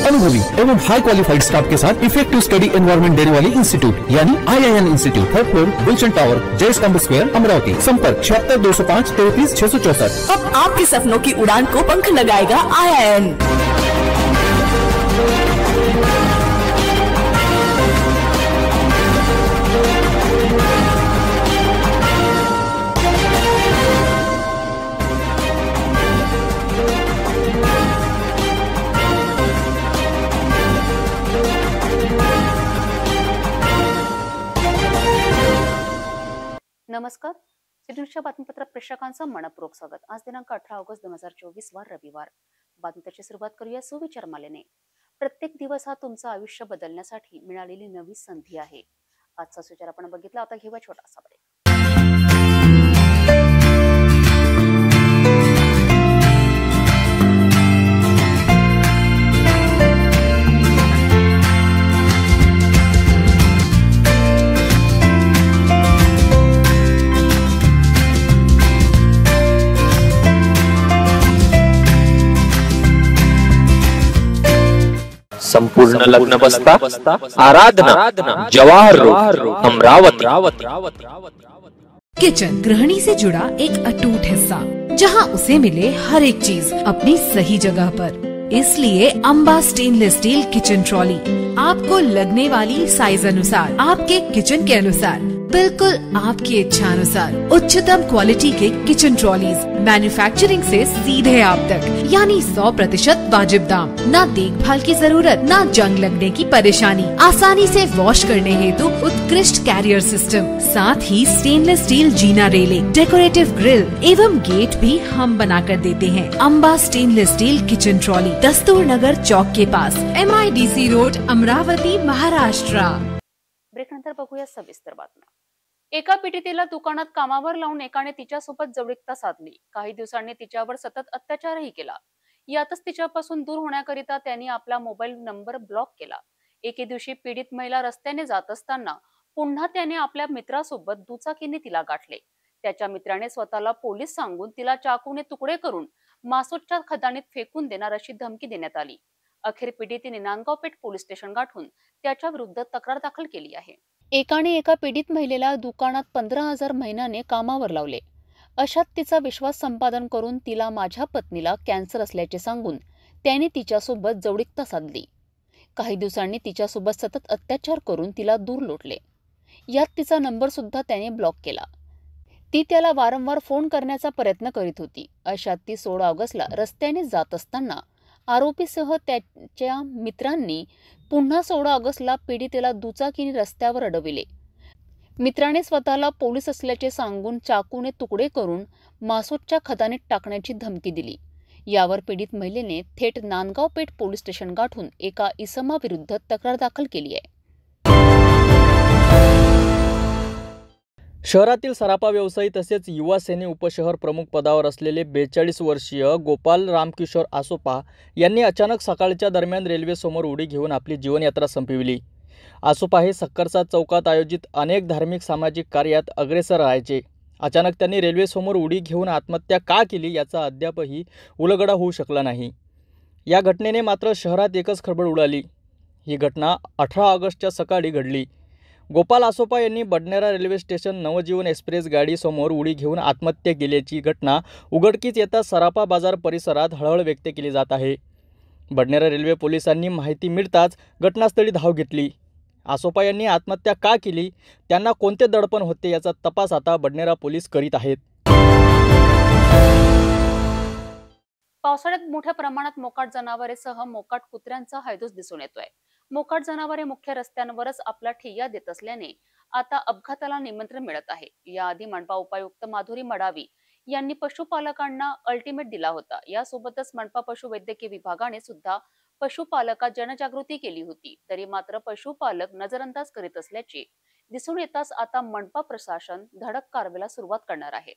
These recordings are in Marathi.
अनुभवी एवं हाई क्वालिफाइड स्टाफ के साथ इफेक्टिव स्टडी एनवायरमेंट देने वाली इंस्टीट्यूट यानी IIN institute, 3rd floor, Gulshan tower, Jai Stambh square, Amravati. संपर्क 76 205 33 664। अब आपके सपनों की उड़ान को पंख लगाएगा IIN। नमस्कार, सिडनीच्या बातमीपत्रात प्रेक्षकांचं मनपूर्वक स्वागत। आज दिनांक 18 ऑगस्ट 2024 वार रविवार। बातमीची सुरुवात करूया सुविचार मालेने। प्रत्येक दिवस हा तुमचं आयुष्य बदलण्यासाठी मिळालेली नवी संधी आहे। आजचा सुविचार आपण बघितला, आता घेऊया छोटासा ब्रेक। संपूर्ण लग्न बस्ता आराधना जवाहर रोड अमरावती। किचन गृहिणी से जुड़ा एक अटूट हिस्सा, जहां उसे मिले हर एक चीज अपनी सही जगह पर। इसलिए Amba stainless steel kitchen trolley आपको लगने वाली साइज अनुसार, आपके किचन के अनुसार, बिल्कुल आपकी इच्छा अनुसार उच्चतम क्वालिटी के किचन ट्रॉलीज मैन्युफैक्चरिंग से सीधे आप तक, यानी 100% वाजिब दाम। ना देखभाल की जरूरत, ना जंग लगने की परेशानी, आसानी से वॉश करने हेतु उत्कृष्ट कैरियर सिस्टम, साथ ही स्टेनलेस स्टील जीना रेलिंग, डेकोरेटिव ग्रिल एवं गेट भी हम बना कर देते हैं। Amba stainless steel kitchen trolley, Dastur Nagar चौक के पास, MIDC road, Amravati, Maharashtra. Break नंतर बघूया सविस्तर बातम्या। एका पीडितेला दुकानात कामावर लावून एकाने तिच्यासोबत जवळीकता साधली। काही दिवसांनी तिच्यावर सतत अत्याचारही केला। यातच तिच्यापासून दूर होण्याकरिता त्यांनी आपला मोबाईल नंबर ब्लॉक केला। एके दिवशी पीडित महिला रस्त्याने जात असताना पुन्हा त्याने आपल्या मित्रासोबत दुचाकीने तिला गाठले। त्याच्या मित्राने स्वतःला पोलीस सांगून तिला चाकूने तुकडे करून मासोटच्या खदानीत फेकून देणार अशी धमकी देण्यात आली। अखेर पीडितेने नांदगाव पेठ पोलीस स्टेशन गाठून त्याच्या विरुद्ध तक्रार दाखल केली आहे। एकाने एका पीडित महिलेला दुकानात 15,000 महिन्याने कामावर लावले। अशात तिचा विश्वास संपादन करून तिला माझ्या पत्नीला कॅन्सर असल्याचे सांगून त्याने तिच्यासोबत जवळीकता साधली। काही दिवसांनी तिच्यासोबत सतत अत्याचार करून तिला दूर लोटले। यात तिचा नंबर सुद्धा त्याने ब्लॉक केला। ती त्याला वारंवार फोन करण्याचा प्रयत्न करीत होती। अशात ती 16 ऑगस्टला रस्त्याने जात असताना आरोपीसह त्याच्या मित्रांनी पुन्हा 16 ऑगस्टला पीडितेला दुचाकीने रस्त्यावर अडविले। मित्राने स्वतःला पोलीस असल्याचे सांगून चाकूने तुकडे करून मासोटच्या खदानीत टाकण्याची धमकी दिली। यावर पीडित महिलेने थेट नांदगाव पेठ पोलीस स्टेशन गाठून एका इसमाविरुद्ध तक्रार दाखल केली आहे। शहरातील सराफा व्यवसायी तसेच युवा सेने उपशहर प्रमुख पदावर असलेले 42 वर्षीय गोपाल रामकिशोर आसोपा यांनी अचानक सकाळच्या दरम्यान रेल्वेसमोर उडी घेऊन आपली जीवनयात्रा संपविली। आसोपा हे सक्करसा चौकात आयोजित अनेक धार्मिक सामाजिक कार्यात अग्रेसर राहायचे। अचानक त्यांनी रेल्वेसमोर उडी घेऊन आत्महत्या का केली याचा अद्यापही उलगडा होऊ शकला नाही। या घटनेने मात्र शहरात एकच खळबळ उडाली। ही घटना 18 ऑगस्टच्या सकाळी घडली। गोपाल आसोपा यांनी Badnera railway station Navjivan express गाडी समोर उडी घेऊन आत्महत्या केल्याची घटना उघडकीस येता सराफा बाजार परिसरात हळहळ व्यक्त केली जात आहे। बडनेरा रेल्वे पोलिसांनी माहिती मिळताच घटनास्थळी धाव घेतली। आसोपा यांनी आत्महत्या का केली, त्यांना कोणते दडपण होते याचा तपास आता बडनेरा पोलीस करीत आहेत। पावसाळ्यात मोठ्या प्रमाणात मोकाट जनावरेसह मोकाट कुत्र्यांचा हैदोस दिसून येतोय। मोकाट जनावरे मुख्य रस्त्यांवरच आपला ठिय्या देत असल्याने आता अपघाताला निमंत्रण मिळत आहे। याआधी मनपा उपायुक्त माधुरी मडावी यांनी पशुपालकांना अल्टिमेट दिला होता। यासोबतच मनपा पशुवैद्यकीय विभागाने सुद्धा पशुपालकात जनजागृती केली होती। तरी मात्र पशुपालक नजरअंदाज करीत असल्याचे दिसून येताच आता मनपा प्रशासन धडक कारवाईला सुरुवात करणार आहे।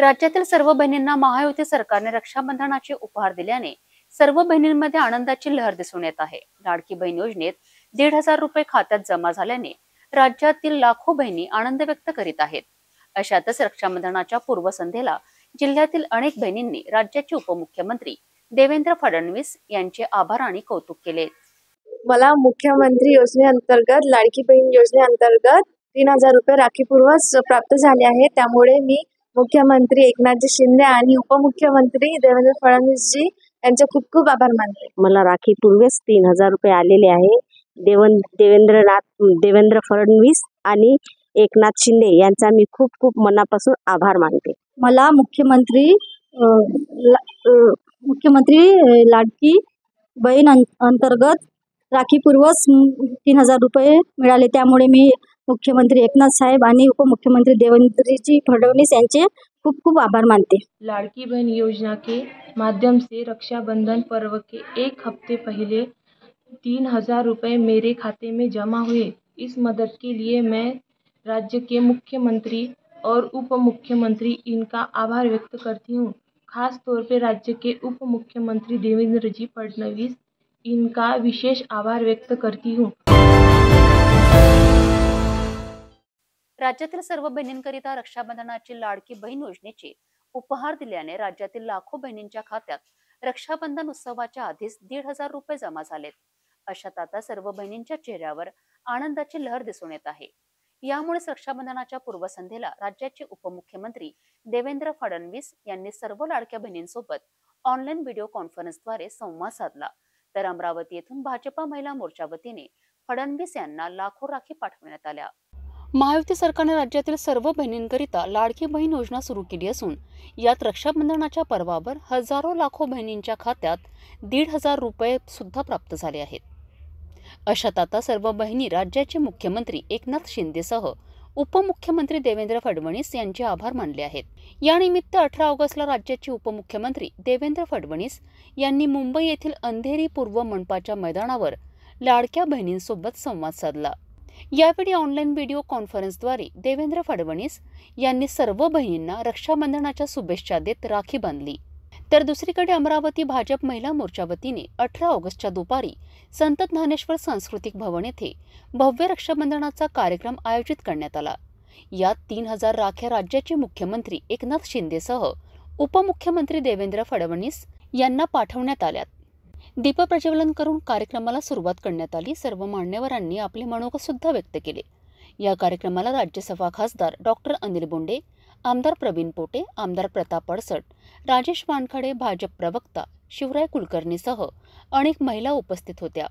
राज्यातील सर्व बहिणींना महायुती सरकारने रक्षाबंधनाचे उपहार दिल्याने सर्व बहिणींमध्ये आनंदाची लहर दिसून येत आहे. लाडकी बहीण योजनेत 1,500 रुपये खात्यात जमा झाल्याने राज्यातील लाखो बहिणी आनंद व्यक्त करीत आहेत. अशातच रक्षाबंधनाच्या पूर्वसंध्येला जिल्ह्यातील अनेक बहिणींनी राज्याचे उपमुख्यमंत्री देवेंद्र फडणवीस यांचे आभार आणि कौतुक केले. मला मुख्यमंत्री योजनेअंतर्गत लाडकी बहीण योजनेअंतर्गत 3,000 रुपये राखीपूर्वक प्राप्त झाले आहेत. त्यामुळे मी मुख्यमंत्री एकनाथजी शिंदे आणि उपमुख्यमंत्री देवेंद्र फडणवीसजी यांचे खूप खूप आभार मानते. मला राखीपूर्वक 3,000 रुपये आलेले आहे. देवेंद्र फडणवीस आणि एकनाथ शिंदे यांचा मी खूप खूप मनापासून आभार मानते. मला मुख्यमंत्री लाडकी बहीण अंतर्गत राखीपूर्वक 3,000 रुपये मिळाले. त्यामुळे मी मुख्यमंत्री एकनाथ साहेब आणि उपमुख्यमंत्री देवेंद्रजी फडणवीस यांचे खूप खूप आभार मानते. लाड़की बहन योजना के माध्यम से रक्षाबंधन पर्व के 1 हफ्ते पहले 3,000 रुपये मेरे खाते में जमा हुए. इस मदद के लिए मैं राज्य के मुख्यमंत्री और उप मुख्यमंत्री इनका आभार व्यक्त करती हूँ. खास तौर पे राज्य के उप मुख्यमंत्री देवेंद्र जी फडणवीस इनका विशेष आभार व्यक्त करती हूँ. राज्यातील सर्व बहिणींकरिता रक्षाबंधनाची लाडकी बहीण योजनेचे उपहार दिल्याने राज्यातील लाखो बहिणींच्या खात्यात रक्षाबंधन उत्सवाच्या आधीच 1,500 रुपये जमा झालेत. अशात आता सर्व बहिणींच्या चेहऱ्यावर आनंदाची लहर दिसून येत आहे. यामुळेच रक्षाबंधनाच्या पूर्वसंध्येला राज्याचे उपमुख्यमंत्री देवेंद्र फडणवीस यांनी सर्व लाडक्या बहिणींसोबत ऑनलाईन व्हिडिओ कॉन्फरन्सद्वारे संवाद साधला. तर अमरावती येथून भाजपा महिला मोर्चा वतीने फडणवीस यांना लाखो राखी पाठवण्यात आल्या. महायुती सरकारने राज्यातील सर्व बहिणींकरिता लाडकी बहीण योजना सुरू केली असून यात रक्षाबंधनाच्या पर्वावर हजारो लाखो बहिणींच्या खात्यात 1,500 रुपये सुद्धा प्राप्त झाले आहेत. अशात आता सर्व बहिणी राज्याचे मुख्यमंत्री एकनाथ शिंदेसह उपमुख्यमंत्री देवेंद्र फडणवीस यांचे आभार मानले आहेत. यानिमित्त 18 ऑगस्टला राज्याचे उपमुख्यमंत्री देवेंद्र फडणवीस यांनी मुंबई येथील अंधेरी पूर्व मनपाच्या मैदानावर लाडक्या बहिणींसोबत संवाद साधला. यावेळी ऑनलाईन व्हिडिओ कॉन्फरन्सद्वारे देवेंद्र फडणवीस यांनी सर्व बहिणींना रक्षाबंधनाच्या शुभेच्छा देत राखी बांधली. तर दुसरीकडे अमरावती भाजप महिला मोर्चा वतीने 18 ऑगस्टच्या दुपारी संत ज्ञानेश्वर सांस्कृतिक भवन येथे भव्य रक्षाबंधनाचा कार्यक्रम आयोजित करण्यात आला. यात 3,000 राख्या राज्याचे मुख्यमंत्री एकनाथ शिंदेसह उपमुख्यमंत्री देवेंद्र फडणवीस यांना पाठवण्यात आल्यात. दीपप्रज्वलन करून कार्यक्रमाला सुरुवात करण्यात आली. सर्व मान्यवरांनी आपले मनोगत सुद्धा व्यक्त केले. या कार्यक्रमाला राज्यसभा खासदार डॉक्टर अनिल बोंडे, आमदार प्रवीण पोटे, आमदार प्रताप अडसट, राजेश वानखडे, भाजप प्रवक्ता शिवराय कुलकर्णीसह अनेक महिला उपस्थित होत्या.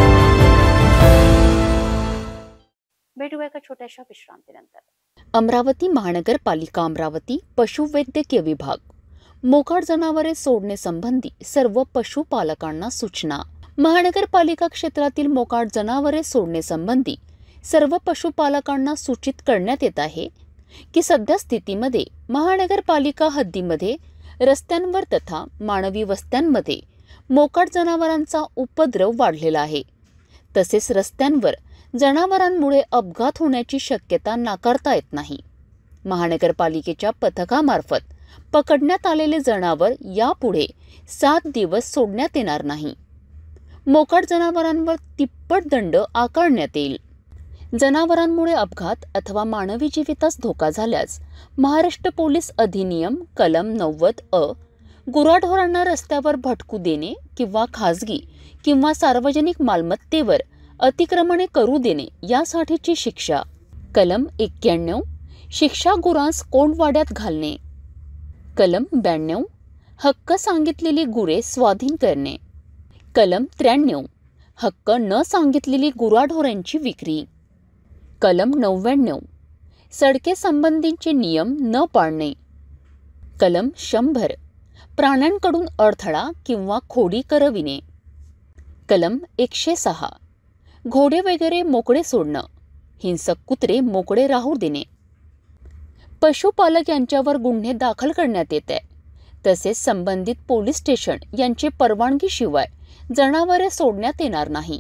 भेटूया एका छोट्याशा विश्रांतीनंतर. अमरावती महानगरपालिका अमरावती पशुवैद्यकीय विभाग मोकाट जनावरे सोडणे संबंधी सर्व पशुपालकांना सूचना. महानगरपालिका क्षेत्रातील मोकाट जनावरे सोडणे संबंधी सर्व पशुपालकांना सूचित करण्यात येत आहे की सध्या स्थितीमध्ये महानगरपालिका हद्दीमध्ये रस्त्यांवर तथा मानवी वस्त्यांमध्ये मोकाट जनावरांचा उपद्रव वाढलेला आहे. तसेच रस्त्यांवर जनावरांमुळे अपघात होण्याची शक्यता नाकारता येत नाही. महानगरपालिकेच्या पथकामार्फत पकडण्यात आलेले जनावर यापुढे 7 दिवस सोडण्यात येणार नाही. मोकाट जनावरांवर तिप्पट दंड आकारण्यात येईल. जनावरांमुळे अपघात अथवा मानवी जीवितास धोका झाल्यास महाराष्ट्र पोलीस अधिनियम कलम 90 गुराढोरांना रस्त्यावर भटकू देणे किंवा खाजगी किंवा सार्वजनिक मालमत्तेवर अतिक्रमणे करू देणे यासाठीची शिक्षा. कलम 91 शिक्षा गुरांस कोंडवाड्यात घालणे. कलम 92 हक्क सांगितलेली गुरे स्वाधीन करणे. कलम 93 हक्क न सांगितलेली गुराढोरांची विक्री. कलम 99 सडके संबंधीचे नियम न पाळणे. कलम 100 प्राण्यांकडून अडथळा किंवा खोडी करविणे. कलम 106 घोडे वगैरे मोकळे सोडणं, हिंसक कुत्रे मोकळे राहू देणे. पशुपालक यांच्यावर गुन्हे दाखल करण्यात येत आहे. तसेच संबंधित पोलीस स्टेशन यांचे परवानगीशिवाय जनावरे सोडण्यात येणार नाही.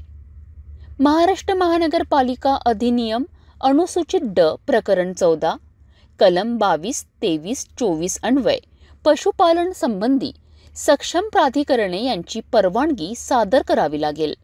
महाराष्ट्र महानगरपालिका अधिनियम अनुसूचित ड प्रकरण 14 कलम 22, 23, 24 अन्वय पशुपालन संबंधी सक्षम प्राधिकरणे यांची परवानगी सादर करावी लागेल.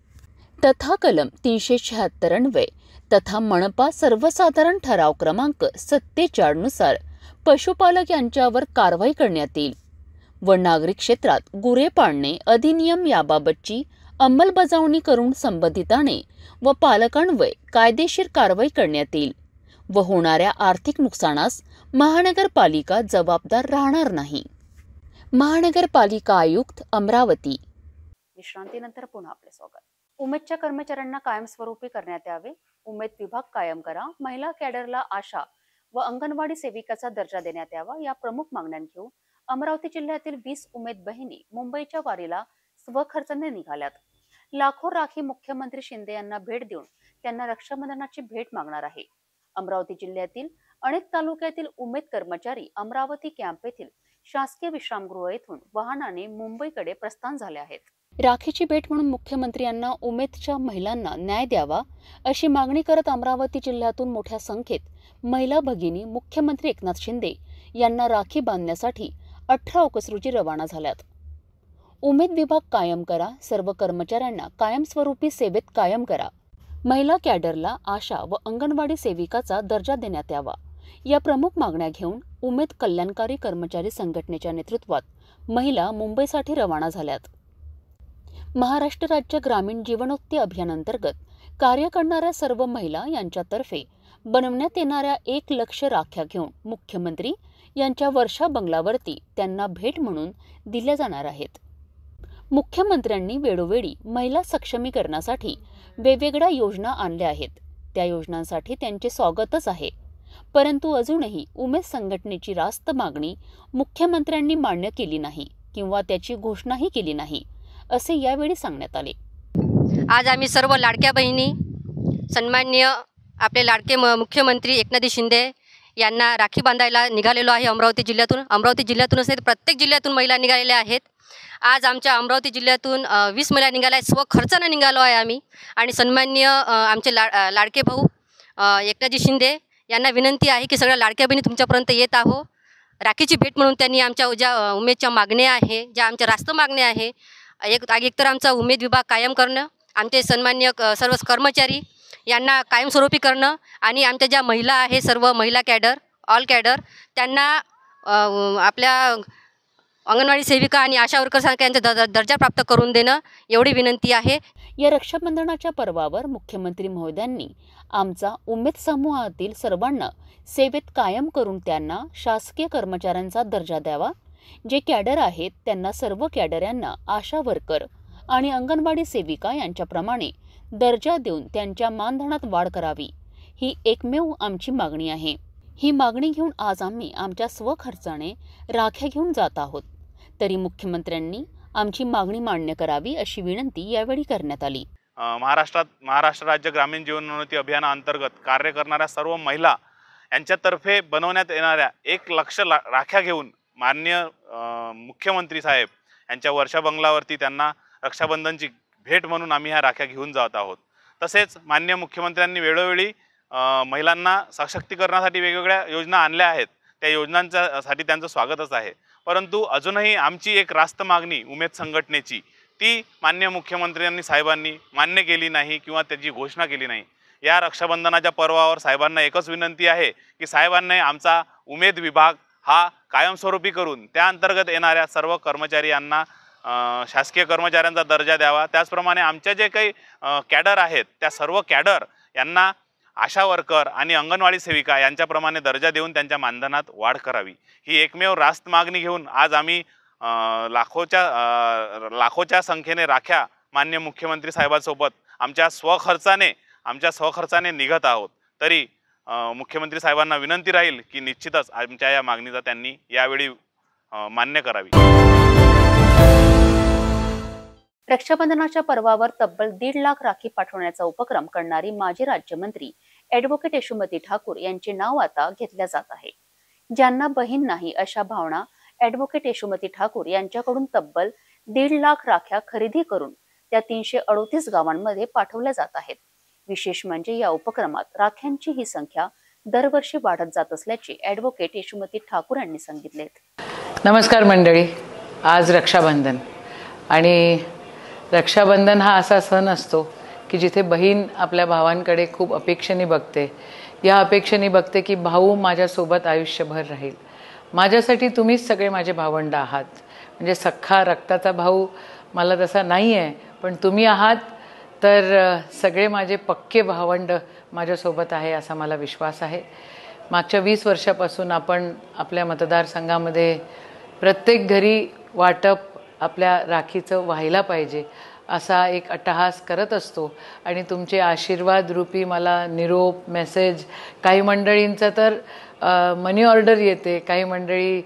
तथा कलम 376 अन्वय तथा मनपा सर्वसाधारण ठराव क्रमांक 47 नुसार पशुपालक यांच्यावर कारवाई करण्यात येईल व नागरिक क्षेत्रात गुरे पाळणे अधिनियम याबाबतची अंमलबजावणी करून संबंधिताने व पालकांवर कायदेशीर कारवाई करण्यात येईल व होणाऱ्या आर्थिक नुकसानास महानगरपालिका जबाबदार राहणार नाही. महानगरपालिका आयुक्त अमरावती. विश्रांतीनंतर पुन्हा आपले स्वागत. उमेदच्या कर्मचाऱ्यांना कायमस्वरूपी करण्यात यावे. उमेद विभाग कायम करा. महिला कॅडरला आशा व अंगणवाडी सेविकाचा दर्जा देण्यात यावा. या प्रमुख मागण्या घेऊन अमरावती जिल्ह्यातील 20 उमेद बहिणी मुंबईच्या वारीला स्वखर्चाने निघाल्यात. लाखो राखी मुख्यमंत्री शिंदे यांना भेट देऊन त्यांना रक्षाबंधनाची भेट मागणार आहे. अमरावती जिल्ह्यातील अनेक तालुक्यातील उमेद कर्मचारी अमरावती कॅम्प येथील शासकीय विश्रामगृह येथून वाहनाने मुंबईकडे प्रस्थान झाले आहेत. राखीची भेट म्हणून मुख्यमंत्री यांना उमेदच्या महिलांना न्याय द्यावा अशी मागणी करत अमरावती जिल्ह्यातून मोठ्या संख्येत महिला भगिनी मुख्यमंत्री एकनाथ शिंदे यांना राखी बांधण्यासाठी 18 ऑगस्ट रोजी रवाना झाल्यात. उमेद विभाग कायम करा. सर्व कर्मचाऱ्यांना कायमस्वरूपी सेवेत कायम करा. महिला कॅडरला आशा व अंगणवाडी सेविकाचा दर्जा देण्यात यावा. या प्रमुख मागण्या घेऊन उमेद कल्याणकारी कर्मचारी संघटनेच्या नेतृत्वात महिला मुंबईसाठी रवाना झाल्यात. महाराष्ट्र राज्य ग्रामीण जीवनोक्ती अभियानांतर्गत कार्य करणाऱ्या सर्व महिला यांच्यातर्फे बनवण्यात येणाऱ्या 1 लाख राख्या घेऊन मुख्यमंत्री यांच्या वर्षा बंगल्यावरती त्यांना भेट म्हणून दिल्या जाणार आहेत. मुख्यमंत्र्यांनी वेळोवेळी महिला सक्षमीकरणासाठी वेगवेगळ्या योजना आणल्या आहेत. त्या योजनांसाठी त्यांचे स्वागतच आहे. परंतु अजूनही उमेद संघटनेची रास्त मागणी मुख्यमंत्र्यांनी मान्य केली नाही किंवा त्याची घोषणाही केली नाही असे यावेळी सांगण्यात आले. आज आम्ही सर्व लाडक्या बहिणी सन्माननीय आपले लाडके मुख्यमंत्री एकनाथ शिंदे यांना राखी बांधायला निघालेलो आहे. अमरावती जिल्ह्यातूनच नाही तर प्रत्येक जिल्ह्यातून महिला निघालेल्या आहेत. आज आमच्या अमरावती जिल्ह्यातून 20 महिला निघाल्या आहेत. स्वखर्चानं निघालो आहे आम्ही. आणि सन्माननीय आमचे लाडके भाऊ एकनाथजी शिंदे यांना विनंती आहे की सगळ्या लाडक्या बहिणी तुमच्यापर्यंत येत आहो. राखीची भेट म्हणून त्यांनी आमच्या ज्या उमेदच्या मागण्या आहे, ज्या आमच्या रास्त मागण्या आहे, एकतर आमचा उमेद विभाग कायम करणं, आमचे सन्माननीय सर्व कर्मचारी यांना कायमस्वरूपी करणं आणि आमच्या ज्या महिला आहे सर्व महिला कॅडर ऑल कॅडर त्यांना आपल्या अंगणवाडी सेविका आणि आशा वर्कर्स यांचा दर्जा प्राप्त करून देणं एवढी विनंती आहे. या रक्षाबंधनाच्या पर्वावर मुख्यमंत्री महोदयांनी आमचा उमेद समूहातील सर्वांना सेवेत कायम करून त्यांना शासकीय कर्मचाऱ्यांचा दर्जा द्यावा. जे कॅडर आहेत त्यांना सर्व कॅडर यांना आशा वर्कर आणि अंगणवाडी सेविका यांच्याप्रमाणे दर्जा देऊन त्यांच्या मानधनात वाढ करावी. ही एकमेव आमची मागणी आहे. ही मागणी घेऊन आज आम्ही आमच्या स्वखर्चाने राख्या घेऊन जात आहोत. तरी मुख्यमंत्र्यांनी आमची मागणी मान्य करावी अशी विनंती यावेळी करण्यात आली. महाराष्ट्र राज्य ग्रामीण जीवनोन्नती अभियानाअंतर्गत कार्य करणाऱ्या सर्व महिला यांच्यातर्फे बनवण्यात येणाऱ्या 1 लाख राख्या घेऊन माननीय मुख्यमंत्री साहेब यांच्या वर्षा बंगल्यावरती त्यांना रक्षाबंधनची भेट म्हणून आम्ही ह्या राख्या घेऊन जात आहोत. तसेच माननीय मुख्यमंत्र्यांनी वेळोवेळी महिलांना सशक्तीकरणासाठी वेगवेगळ्या योजना आणल्या आहेत. त्या योजनांसाठी त्यांचं स्वागतच आहे. परंतु अजूनही आमची एक रास्त मागणी उमेद संघटनेची ती माननीय मुख्यमंत्र्यांनी साहेबांनी मान्य केली नाही किंवा त्याची घोषणा केली नाही. या रक्षाबंधनाच्या पर्वावर साहेबांना एकच विनंती आहे की साहेबांनी आमचा उमेद विभाग हा कायमस्वरूपी करून त्या अंतर्गत येणाऱ्या सर्व कर्मचारी यांना शासकीय कर्मचाऱ्यांचा दर्जा द्यावा. त्याचप्रमाणे आमच्या जे काही कॅडर आहेत त्या सर्व कॅडर यांना आशा वर्कर आणि अंगणवाडी सेविका यांच्याप्रमाणे दर्जा देऊन त्यांच्या मानधनात वाढ करावी. ही एकमेव रास्त मागणी घेऊन आज आम्ही लाखोच्या संख्येने राख्या मान्य मुख्यमंत्री साहेबांसोबत आमच्या स्वखर्चाने निघत आहोत. तरी मुख्यमंत्री साहेबांना विनंती राहील की निश्चितच आमच्या या मागणीचा त्यांनी यावेळी मान्य करावी. रक्षाबंधनाच्या पर्वावर तब्बल 1.5 लाख राखी पाठवण्याचा उपक्रम करणारी माजी राज्यमंत्री ॲडव्होकेट यशोमती ठाकूर यांचे नाव आता घेतल्या जात आहे. ज्यांना बहीण नाही अशा भावना ॲडव्होकेट यशोमती ठाकूर यांच्याकडून तब्बल 1.5 लाख राख्या खरेदी करून त्या 338 गावांमध्ये पाठवल्या जात आहेत. विशेष म्हणजे या उपक्रमात राख्यांची ही संख्या दरवर्षी वाढत जात असल्याचे ॲडव्होकेट यशोमती ठाकूर यांनी सांगितले. नमस्कार मंडळी. आज रक्षाबंधन आणि रक्षाबंधन हा असा सण असतो की जिथे बहीण आपल्या भावांकडे खूप अपेक्षेने बघते. या अपेक्षेने बघते की भाऊ माझ्यासोबत आयुष्यभर राहील. माझ्यासाठी तुम्हीच सगळे माझे भावंड आहात. म्हणजे सख्खा रक्ताचा भाऊ मला तसा नाही आहे, पण तुम्ही आहात तर सगळे माझे पक्के भावंड माझ्यासोबत आहे असा मला विश्वास आहे. मागच्या 20 वर्षापासून आपण आपल्या मतदारसंघामध्ये प्रत्येक घरी वाटप आपल्या राखीचं व्हायला पाहिजे असा एक अट्टहास करत असतो आणि तुमचे आशीर्वाद रूपी मला निरोप मेसेज, काही मंडळींचं तर मनी ऑर्डर येते, काही मंडळी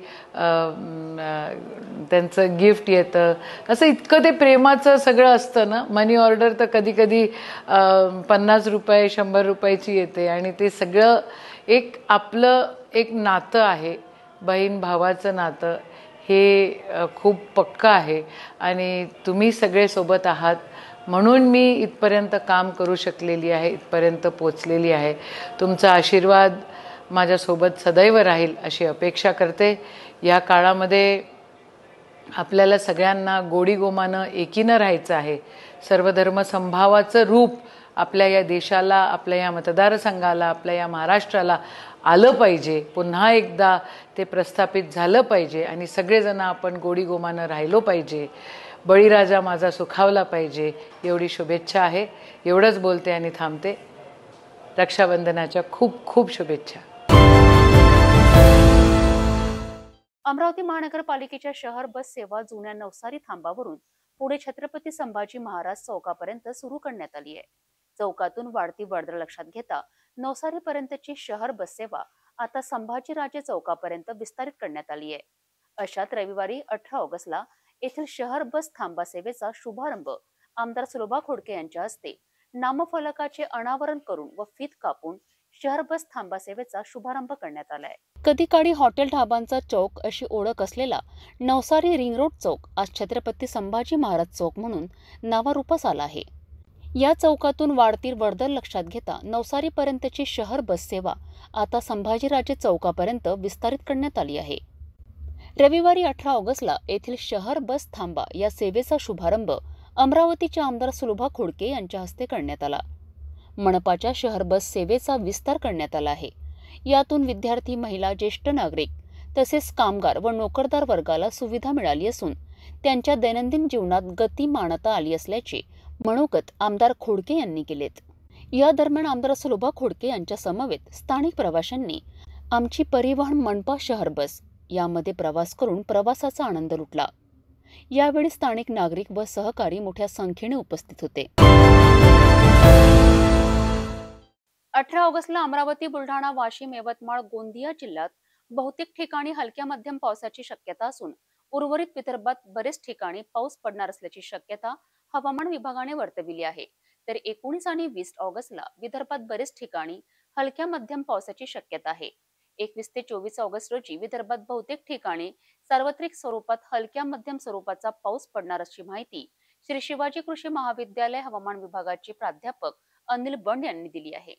त्यांचं गिफ्ट येतं. असं इतकं ते प्रेमाचं सगळं असतं ना. मनी ऑर्डर तर कधी कधी 50 रुपये 100 रुपयाची येते आणि ते सगळं एक आपलं एक नातं आहे. बहीण भावाचं नातं हे खूप पक्का आहे आणि तुम्ही सगळे सोबत आहात म्हणून मी इथपर्यंत काम करू शकलेली आहे, इथपर्यंत पोचलेली आहे. तुमचा आशीर्वाद माझ्यासोबत सदैव राहील अशी अपेक्षा करते. या काळामध्ये आपल्याला सगळ्यांना गोडीगोमानं एकीनं राहायचं आहे. सर्वधर्म समभावाचं रूप आपल्या या देशाला, आपल्या या मतदारसंघाला, आपल्या या महाराष्ट्राला आलं पाहिजे. पुन्हा एकदा ते प्रस्थापित झालं पाहिजे आणि सगळेजण आपण गोडीगोमानं राहिलो पाहिजे. बळीराजा माझा सुखावला पाहिजे एवढी शुभेच्छा आहे. एवढंच बोलते आणि थांबते. रक्षाबंधनाच्या खूप खूप शुभेच्छा. अमरावती महानगरपालिकेच्या शहर बस सेवा जुन्या नवसारी थांबावरून पुढे छत्रपती संभाजी महाराज चौकापर्यंत सुरू करण्यात आली आहे. चौकातून वाढती वर्दळ लक्षात घेता नवसारीपर्यंतची शहर बस सेवा आता संभाजीराजे चौकापर्यंत विस्तारित करण्यात आली आहे. अशात रविवारी 18 ऑगस्टला येथील शहर बस थांबा सेवेचा शुभारंभ आमदार सुलभा खोडके यांच्या हस्ते नामफलकाचे अनावरण करून व फीत कापून शहर बस थांबा सेवेचा शुभारंभ करण्यात आलाय. कधी काळी हॉटेल ढाबांचा चौक अशी ओळख असलेला नवसारी रिंग रोड चौक आज छत्रपती संभाजी महाराज चौक म्हणून नावारूपास आला आहे. या चौकातून वाढती वर्दळ लक्षात घेता नवसारीपर्यंतची शहर बस सेवा आता संभाजीराजे चौकापर्यंत विस्तारित करण्यात आली आहे. रविवारी 18 ऑगस्टला येथील शहर बस थांबा या सेवेचा शुभारंभ अमरावतीचे आमदार सुलभा खोडके यांच्या हस्ते करण्यात आला. मनपाच्या शहर बस सेवेचा विस्तार करण्यात आला आहे. यातून विद्यार्थी, महिला, ज्येष्ठ नागरिक तसेच कामगार व नोकरदार वर्गाला सुविधा मिळाली असून त्यांच्या दैनंदिन जीवनात गती मानता आली असल्याचे मनोगत आमदार खोडके यांनी केलेत. या दरम्यान आमदार सुलभा खोडके यांच्या समवेत स्थानिक प्रवाशांनी आमची परिवहन मनपा शहर बस यामध्ये प्रवास करून प्रवासाचा आनंद लुटला. यावेळी स्थानिक नागरिक व सहकारी मोठ्या संख्येने उपस्थित होते. 18 ऑगस्टला अमरावती, बुलढाणा, वाशिम, यवतमाळ, गोंदिया जिल्ह्यात बहुतेक ठिकाणी हलक्या मध्यम पावसाची शक्यता असून उर्वरित विदर्भात बरेच ठिकाणी पाऊस पडणार असल्याची शक्यता हवामान विभागाने वर्तविली आहे. तर 19 आणि 20 ऑगस्टला विदर्भात बरेच ठिकाणी हलक्या मध्यम पावसाची शक्यता आहे. 21 ते 24 ऑगस्ट रोजी विदर्भात बहुतेक ठिकाणी सार्वत्रिक स्वरूपात हलक्या मध्यम स्वरूपाचा पाऊस पडणार अशी माहिती श्री शिवाजी कृषी महाविद्यालय हवामान विभागाचे प्राध्यापक अनिल बंड यांनी दिली आहे.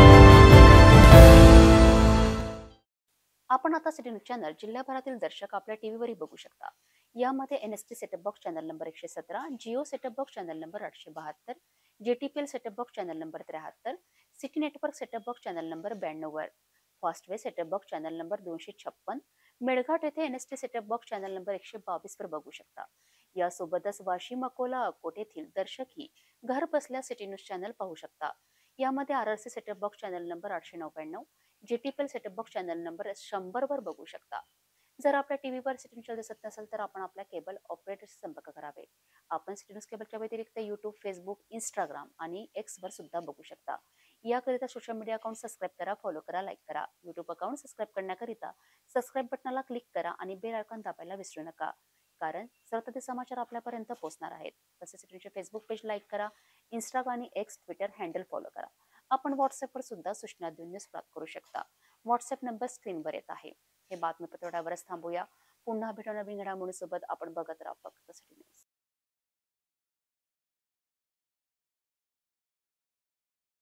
आपण आता सिटी न्यूज चॅनल जिल्हाभरातील दर्शक आपल्या टीव्हीवरही बघू शकता. यामध्ये NST setup box channel number 117, Jio setup box channel number 872, JTPL setup box channel number 73, city network setup box channel number 92 वर, Fastway setup box channel number 256, Melghat येथे NST setup box channel number 122 वर बघू शकता. यासोबतच वाशिम, अकोला, अकोट येथील दर्शकही घर बसल्या सिटी न्यूज चॅनल पाहू शकता. यामध्ये RRC setup box channel number 899, JTPL setup box channel number 100 वर बघू शकता. जर आपल्या टीव्हीवर सिटी न्यूज दिसत नसेल तर आपण आपल्या केबल ऑपरेटरशी संपर्क करावे. आपण सिटी न्यूज केबलच्या व्यतिरिक्त YouTube, Facebook, Instagram आणि X वर सुद्धा बघू शकता. याकरिता सोशल मीडिया अकाउंट सबस्क्राईब करा, फॉलो करा, लाईक करा. YouTube अकाउंट सबस्क्राईब करण्याकरिता सबस्क्राईब बटनाला क्लिक करा आणि बेल आयकॉन दाबायला विसरू नका, कारण सतत समाचार आपल्यापर्यंत पोहोचणार आहेत. तसेच सिटी न्यूजचे फेसबुक पेज लाईक करा, Instagram आणि X ट्विटर हँडल फॉलो करा. आपण व्हॉट्सअपवर सुद्धा सूचना देऊन न्यूज प्राप्त करू शकता. व्हॉट्सअप नंबर स्क्रीनवर येत आहे. हे बातमीपत्र एवढ्यावरच थांबूया. पुन्हा भेटू नवीन घडामोडींसोबत. आपण बघत राहा फक्त सिटी न्यूज.